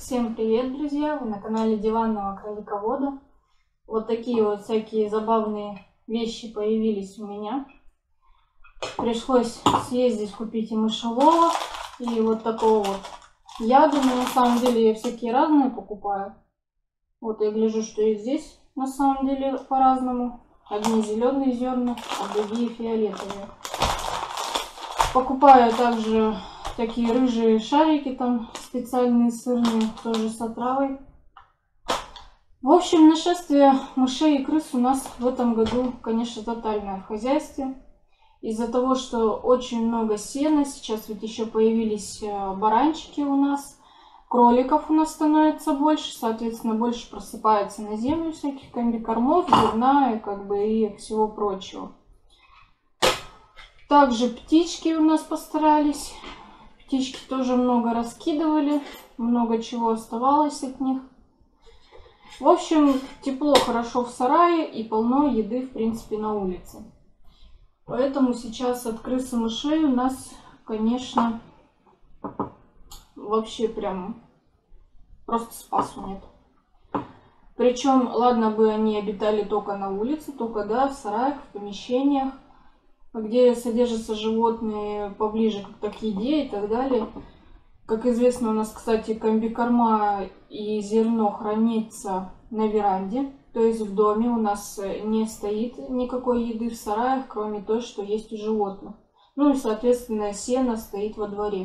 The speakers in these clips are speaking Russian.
Всем привет, друзья! Вы на канале Диванного кроликовода. Вот такие вот всякие забавные вещи появились у меня. Пришлось съездить купить и мышелова, и вот такого вот яда. Но на самом деле я всякие разные покупаю. Вот я гляжу, что и здесь на самом деле по-разному. Одни зеленые зерна, а другие фиолетовые. Покупаю также такие рыжие шарики, там специальные сырные, тоже с отравой. В общем, нашествие мышей и крыс у нас в этом году, конечно, тотальное в хозяйстве. Из-за того, что очень много сена, сейчас ведь еще появились баранчики у нас, кроликов у нас становится больше, соответственно, больше просыпается на землю всяких комбикормов, зерна и всего прочего. Также птички у нас постарались. Птички тоже много раскидывали, много чего оставалось от них. В общем, тепло, хорошо в сарае и полно еды, в принципе, на улице. Поэтому сейчас от крыс и мышей у нас, конечно, вообще прям просто спасу нет. Причем, ладно бы они обитали только на улице, только да, в сараях, в помещениях, где содержатся животные поближе к еде и так далее. Как известно, у нас, кстати, комбикорма и зерно хранится на веранде. То есть в доме у нас не стоит никакой еды в сараях, кроме той, что есть у животных. Ну и, соответственно, сено стоит во дворе.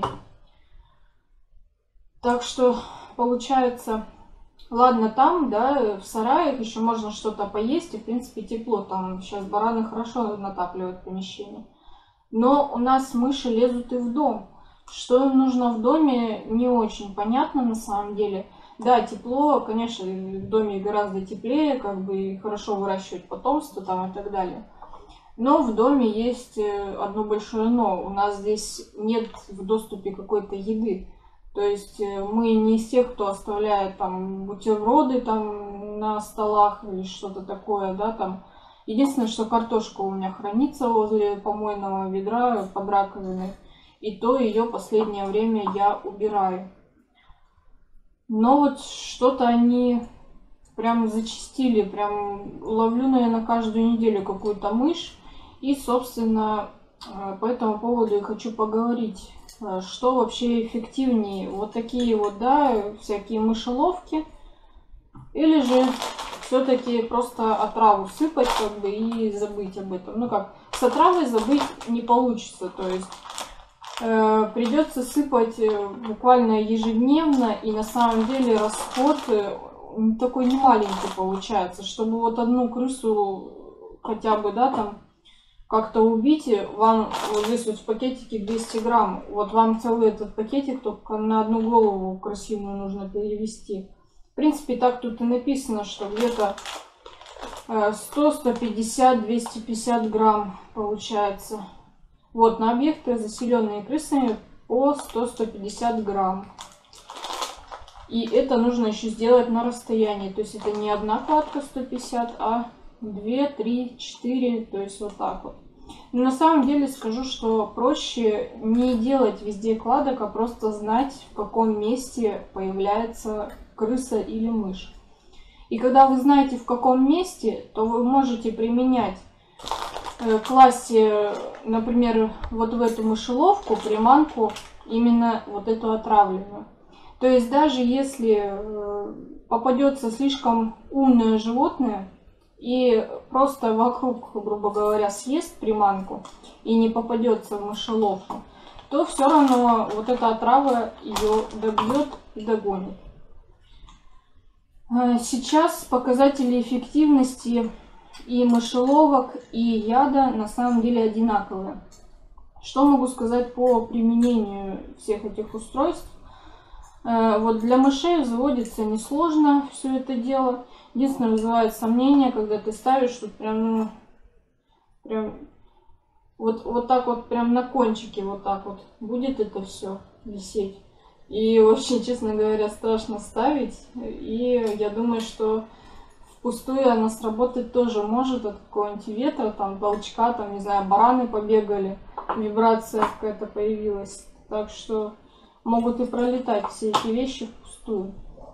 Так что, получается, ладно там, да, в сараях еще можно что-то поесть, и, в принципе, тепло. Там сейчас бараны хорошо натапливают помещение. Но у нас мыши лезут и в дом. Что им нужно в доме, не очень понятно на самом деле. Да, тепло, конечно, в доме гораздо теплее, и хорошо выращивать потомство там и так далее. Но в доме есть одно большое но. У нас здесь нет в доступе какой-то еды. То есть мы не из тех, кто оставляет там бутерброды там на столах или что-то такое, да, там. Единственное, что картошка у меня хранится возле помойного ведра под раковиной. И то ее последнее время я убираю. Но вот что-то они прям зачастили. Прям ловлю, наверное, каждую неделю какую-то мышь. И, собственно, по этому поводу я хочу поговорить. Что вообще эффективнее? Вот такие вот, да, всякие мышеловки. Или же все-таки просто отраву сыпать и забыть об этом. Ну как, с отравой забыть не получится. То есть придется сыпать буквально ежедневно, и на самом деле расход такой немаленький получается. Чтобы вот одну крысу хотя бы, да, там как-то убить, вам вот здесь вот в пакетике 200 грамм. Вот вам целый этот пакетик только на одну голову крысиную нужно перевести. В принципе, так тут и написано, что где-то 100, 150, 250 грамм получается. Вот, на объекты, заселенные крысами, по 100-150 грамм. И это нужно еще сделать на расстоянии. То есть это не одна кладка 150, а 2, 3, 4. То есть вот так вот. Но на самом деле скажу, что проще не делать везде кладок, а просто знать, в каком месте появляется крыса или мышь. И когда вы знаете, в каком месте, то вы можете применять, класть, например, вот в эту мышеловку, приманку, именно вот эту отравленную. То есть даже если попадется слишком умное животное и просто вокруг, грубо говоря, съест приманку и не попадется в мышеловку, то все равно вот эта отрава ее добьет и догонит. Сейчас показатели эффективности и мышеловок, и яда на самом деле одинаковые. Что могу сказать по применению всех этих устройств? Вот для мышей взводится несложно все это дело. Единственное, вызывает сомнения, когда ты ставишь тут прям вот так вот, прям на кончике вот так вот будет это все висеть. И очень, честно говоря, страшно ставить. И я думаю, что впустую она сработать тоже может от какого-нибудь ветра, там, толчка, там, не знаю, бараны побегали, вибрация какая-то появилась. Так что могут и пролетать все эти вещи впустую.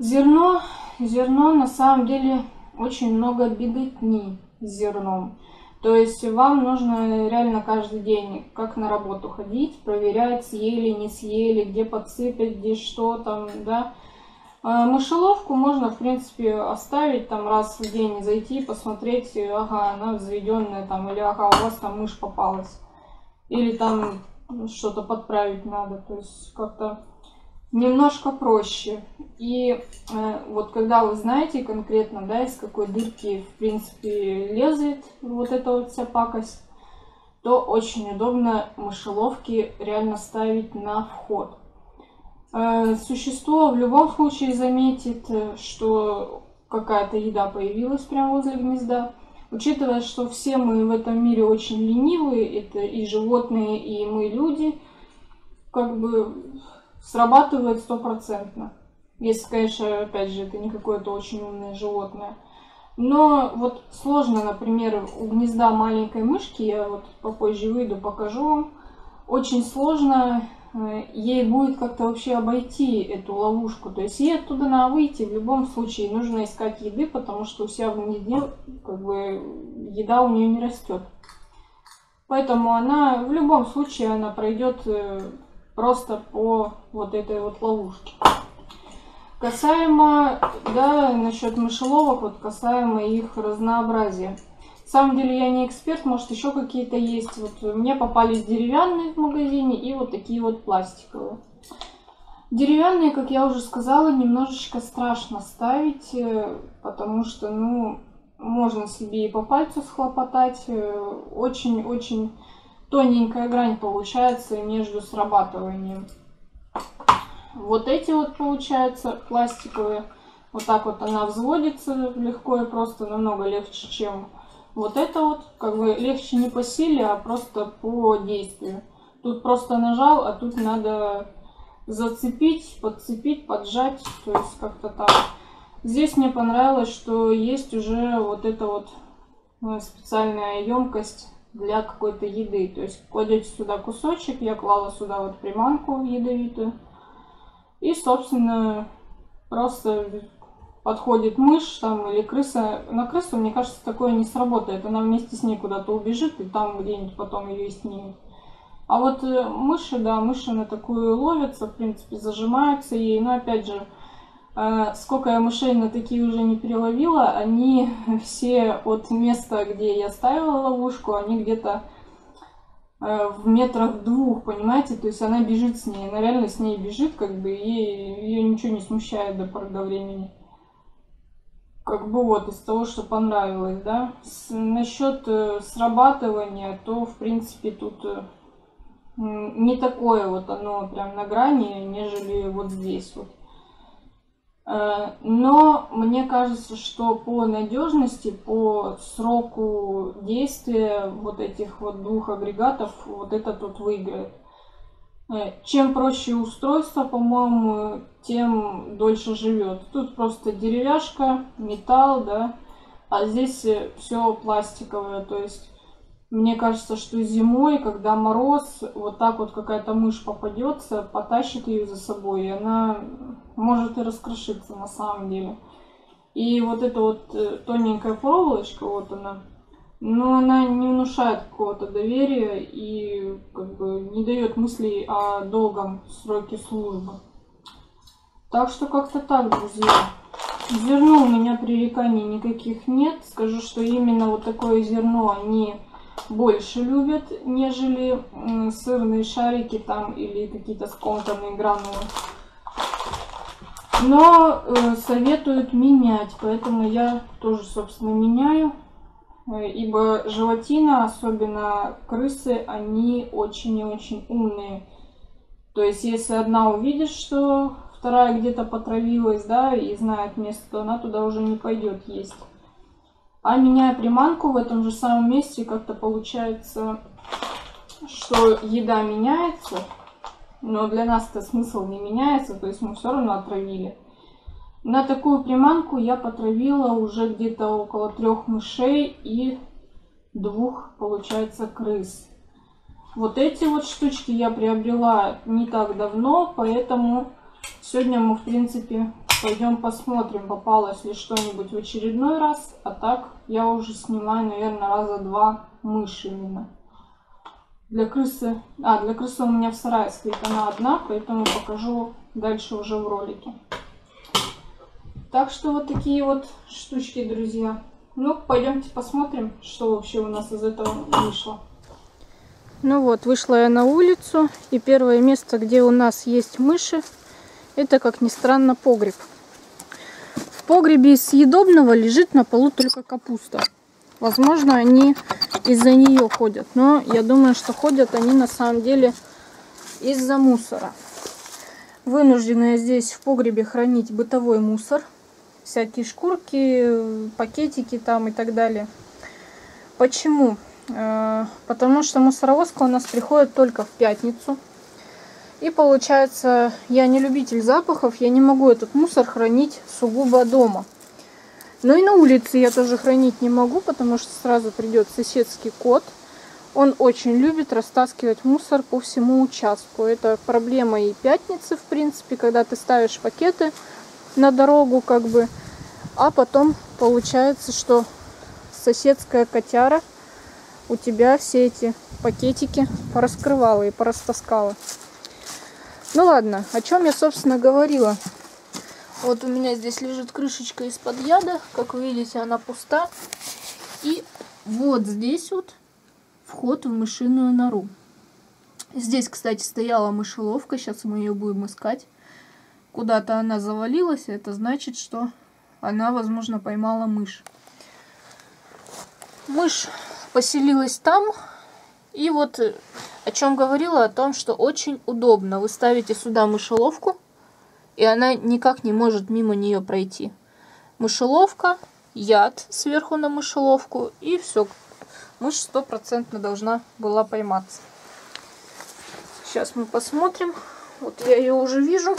Зерно на самом деле очень много беготни с зерном. То есть вам нужно реально каждый день, как на работу ходить, проверять, съели, не съели, где подсыпать, где что там, да. Мышеловку можно, в принципе, оставить там раз в день, зайти, посмотреть, ага, она взведенная там, или ага, у вас там мышь попалась. Или там что-то подправить надо, то есть как-то немножко проще. И вот когда вы знаете конкретно, да, из какой дырки, в принципе, лезет вот эта вот вся пакость, то очень удобно мышеловки реально ставить на вход. Существо в любом случае заметит, что какая-то еда появилась прямо возле гнезда. Учитывая, что все мы в этом мире очень ленивые, это и животные, и мы люди, как бы срабатывает 100%. Если, конечно, опять же, это не какое-то очень умное животное. Но вот сложно, например, у гнезда маленькой мышки, я вот попозже выйду, покажу вам, очень сложно ей будет как-то вообще обойти эту ловушку. То есть ей оттуда надо выйти, в любом случае нужно искать еды, потому что у себя в гнезде как бы еда у нее не растет. Поэтому она в любом случае она пройдет просто по вот этой вот ловушке. Касаемо, да, насчет мышеловок, вот касаемо их разнообразия. На самом деле я не эксперт, может еще какие-то есть. Вот мне попались деревянные в магазине и вот такие вот пластиковые. Деревянные, как я уже сказала, немножечко страшно ставить, потому что, ну, можно себе и по пальцу схлопотать. Очень-очень тоненькая грань получается между срабатыванием. Вот эти вот, получается, пластиковые. Вот так вот она взводится легко и просто, намного легче, чем вот это вот. Как бы легче не по силе, а просто по действию. Тут просто нажал, а тут надо зацепить, подцепить, поджать. То есть как-то так. Здесь мне понравилось, что есть уже вот эта вот специальная емкость для какой-то еды. То есть кладете сюда кусочек, я клала сюда вот приманку ядовитую. И, собственно, просто подходит мышь там или крыса. На крысу, мне кажется, такое не сработает. Она вместе с ней куда-то убежит и там где-нибудь потом ее и снимет. А вот мыши, да, мыши на такую ловятся, в принципе, зажимаются ей. Но опять же, сколько я мышей на такие уже не переловила, они все от места, где я ставила ловушку, они где-то в метрах двух, понимаете, то есть она бежит с ней, она реально с ней бежит, как бы, и ее ничего не смущает до поры до времени. Как бы вот, из того, что понравилось, да. Насчет срабатывания, то, в принципе, тут не такое вот оно прям на грани, нежели вот здесь вот. Но мне кажется, что по надежности, по сроку действия вот этих вот двух агрегатов, вот этот вот выиграет. Чем проще устройство, по-моему, тем дольше живет. Тут просто деревяшка, металл, да, а здесь все пластиковое. То есть мне кажется, что зимой, когда мороз, вот так вот какая-то мышь попадется, потащит ее за собой, и она может и раскрошиться на самом деле. И вот эта вот тоненькая проволочка, вот она, но она не внушает какого-то доверия и как бы не дает мыслей о долгом сроке службы. Так что как-то так, друзья. Зерно у меня пререканий никаких нет. Скажу, что именно вот такое зерно они больше любят, нежели сырные шарики там или какие-то скомканные гранулы. Но советуют менять, поэтому я тоже, собственно, меняю. Ибо животина, особенно крысы, они очень и очень умные. То есть, если одна увидит, что вторая где-то потравилась, да, и знает место, то она туда уже не пойдет есть. А меняя приманку в этом же самом месте, как-то получается, что еда меняется, но для нас-то смысл не меняется, то есть мы все равно отравили. На такую приманку я потравила уже где-то около 3 мышей и 2, получается, крыс. Вот эти вот штучки я приобрела не так давно, поэтому сегодня мы, в принципе, Пойдем посмотрим, попалось ли что-нибудь в очередной раз. А так я уже снимаю, наверное, раза 2 мышь именно. Для крысы у меня в сарае стоит она одна, поэтому покажу дальше уже в ролике. Так что вот такие вот штучки, друзья. Ну, пойдемте посмотрим, что вообще у нас из этого вышло. Ну вот, вышла я на улицу, и первое место, где у нас есть мыши, это, как ни странно, погреб. В погребе из съедобного лежит на полу только капуста. Возможно, они из-за нее ходят, но я думаю, что ходят они на самом деле из-за мусора. Вынуждена я здесь в погребе хранить бытовой мусор. Всякие шкурки, пакетики там и так далее. Почему? Потому что мусоровозка у нас приходит только в пятницу. И получается, я не любитель запахов, я не могу этот мусор хранить сугубо дома. Но и на улице я тоже хранить не могу, потому что сразу придет соседский кот. Он очень любит растаскивать мусор по всему участку. Это проблема и пятницы, в принципе, когда ты ставишь пакеты на дорогу, как бы, а потом получается, что соседская котяра у тебя все эти пакетики пораскрывала и порастаскала. Ну ладно, о чем я, собственно, говорила. Вот у меня здесь лежит крышечка из-под яда, как вы видите, она пуста. И вот здесь вот вход в мышиную нору. Здесь, кстати, стояла мышеловка, сейчас мы ее будем искать. Куда-то она завалилась, это значит, что она, возможно, поймала мышь. Мышь поселилась там, и вот о чем говорила, о том, что очень удобно. Вы ставите сюда мышеловку, и она никак не может мимо нее пройти. Мышеловка, яд сверху на мышеловку, и все. Мышь 100% должна была пойматься. Сейчас мы посмотрим. Вот я ее уже вижу.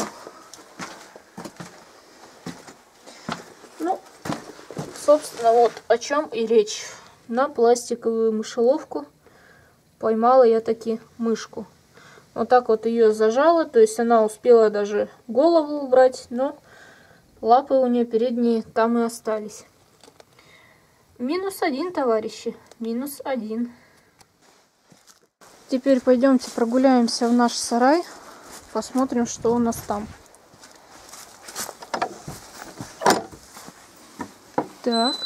Ну, собственно, вот о чем и речь. На пластиковую мышеловку поймала я таки мышку. Вот так вот ее зажала, то есть она успела даже голову убрать, но лапы у нее передние там и остались. -1, товарищи, -1. Теперь пойдемте прогуляемся в наш сарай, посмотрим, что у нас там. Так.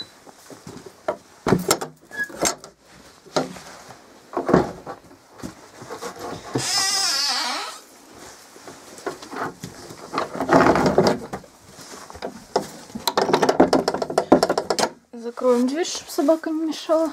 Закроем дверь, чтобы собака не мешала.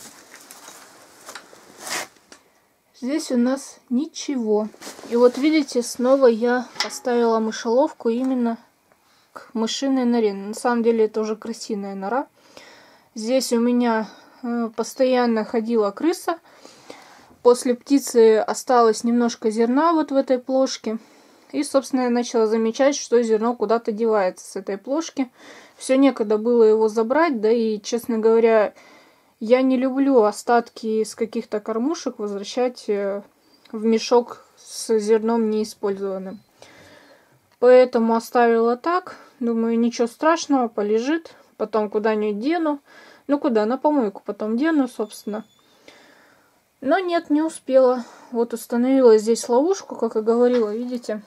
Здесь у нас ничего. И вот видите, снова я поставила мышеловку именно к мышиной норе. На самом деле это уже крысиная нора. Здесь у меня постоянно ходила крыса. После птицы осталось немножко зерна вот в этой плошке. И, собственно, я начала замечать, что зерно куда-то девается с этой плошки. Все некогда было его забрать, да и, честно говоря, я не люблю остатки из каких-то кормушек возвращать в мешок с зерном неиспользованным. Поэтому оставила так. Думаю, ничего страшного, полежит. Потом куда-нибудь дену. Ну куда, на помойку потом дену, собственно. Но нет, не успела. Вот установила здесь ловушку, как и говорила, видите.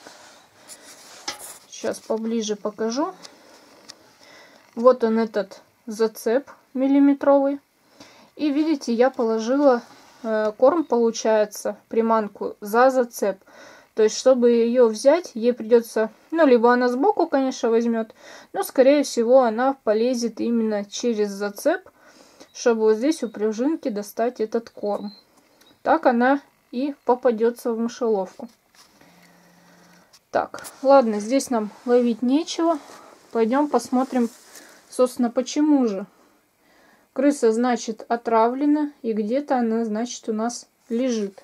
Сейчас поближе покажу. Вот он, этот зацеп миллиметровый. И видите, я положила корм, получается, приманку за зацеп. То есть, чтобы ее взять, ей придется, ну, либо она сбоку, конечно, возьмет, но, скорее всего, она полезет именно через зацеп, чтобы вот здесь у пружинки достать этот корм. Так она и попадется в мышеловку. Так, ладно, здесь нам ловить нечего. Пойдем посмотрим, собственно, почему же. Крыса, значит, отравлена, и где-то она, значит, у нас лежит.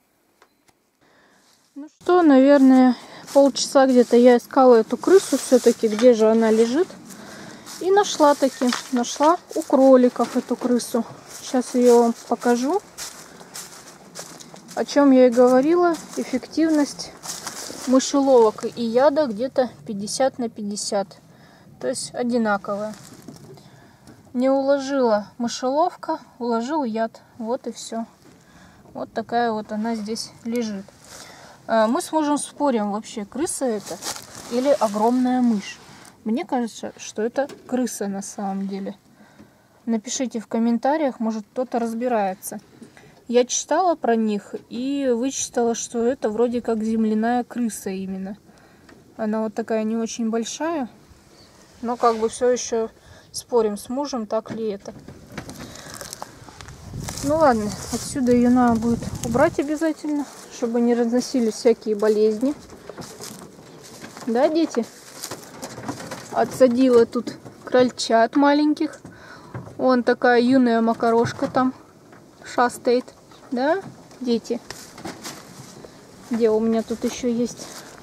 Ну что, наверное, полчаса где-то я искала эту крысу все-таки, где же она лежит. И нашла таки, нашла у кроликов эту крысу. Сейчас ее вам покажу. О чем я и говорила, эффективность мышеловок и яда где-то 50 на 50. То есть одинаковое. Не уложила мышеловка, уложил яд. Вот и все. Вот такая вот она здесь лежит. Мы с мужем спорим, вообще крыса это или огромная мышь. Мне кажется, что это крыса на самом деле. Напишите в комментариях, может кто-то разбирается. Я читала про них и вычитала, что это вроде как земляная крыса именно. Она вот такая не очень большая, но как бы все еще спорим с мужем, так ли это. Ну ладно, отсюда ее надо будет убрать обязательно, чтобы не разносились всякие болезни. Да, дети? Отсадила тут крольчат маленьких. Вон такая юная макарошка там шастает. Да, дети? Где у меня тут еще есть?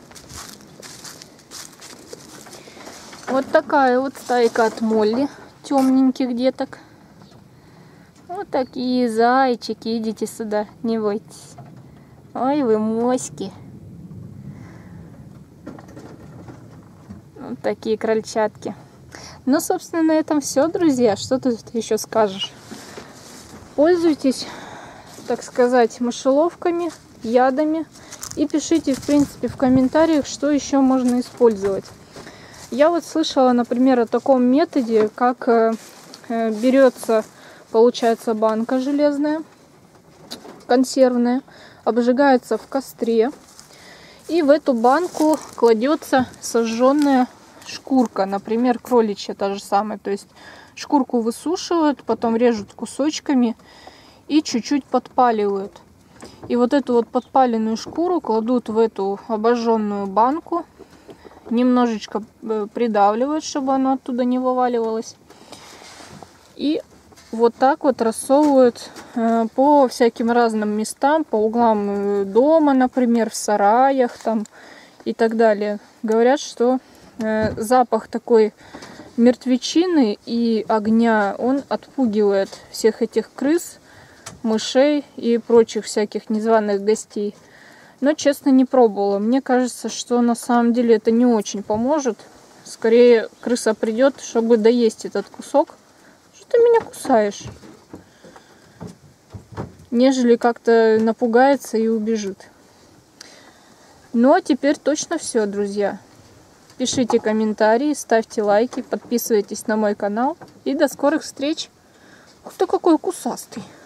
Вот такая вот стайка от Молли. Темненьких деток. Вот такие зайчики. Идите сюда, не бойтесь. Ой, вы моськи. Вот такие крольчатки. Ну, собственно, на этом все, друзья. Что тут еще скажешь? Пользуйтесь, так сказать, мышеловками, ядами. И пишите, в принципе, в комментариях, что еще можно использовать. Я вот слышала, например, о таком методе, как берется, получается, банка железная, консервная, обжигается в костре. И в эту банку кладется сожженная шкурка, например, кроличья та же самая. То есть шкурку высушивают, потом режут кусочками и чуть-чуть подпаливают. И вот эту вот подпаленную шкуру кладут в эту обожженную банку, немножечко придавливают, чтобы она оттуда не вываливалась. И вот так вот рассовывают по всяким разным местам, по углам дома, например, в сараях там и так далее. Говорят, что запах такой мертвечины и огня, он отпугивает всех этих крыс, мышей и прочих всяких незваных гостей. Но, честно, не пробовала. Мне кажется, что на самом деле это не очень поможет. Скорее, крыса придет, чтобы доесть этот кусок. Что ты меня кусаешь? Нежели как-то напугается и убежит. Ну, а теперь точно все, друзья. Пишите комментарии, ставьте лайки, подписывайтесь на мой канал. И до скорых встреч. Ух ты, какой кусастый.